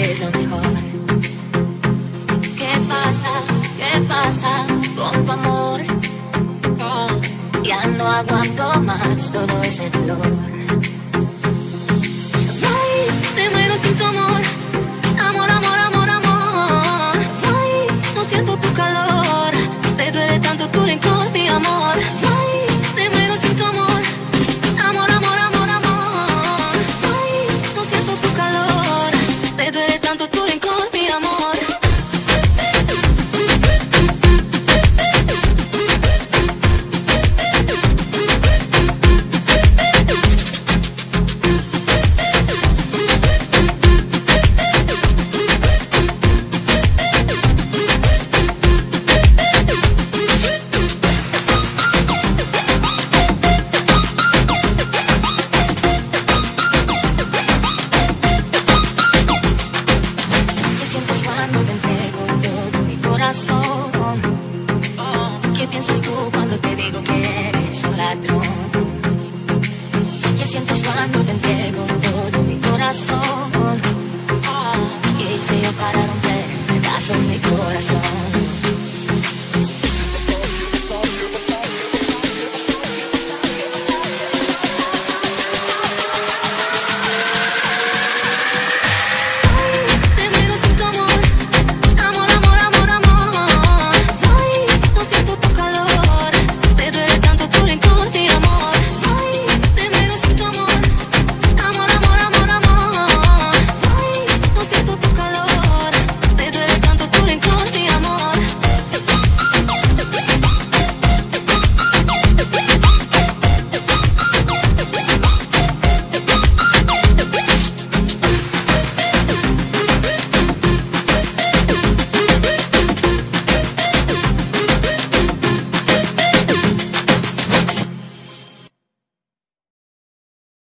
es lo mejor. ¿Qué pasa con tu amor? Ya no aguanto más todo ese dolor. Ay, te muero sin tu amor. Amor, amor, amor, amor. Ay, no siento tu calor. Me duele tanto tu rencor, mi amor. Ay, te muero sin tu amor. Amor, amor, amor, amor. Ay, no siento tu calor. Me duele tanto tu rencor, mi amor. ¿Qué piensas tú cuando te digo que eres un ladrón? ¿Qué sientes cuando te entrego todo mi corazón? ¿Qué hice yo para romper en pedazos mi corazón?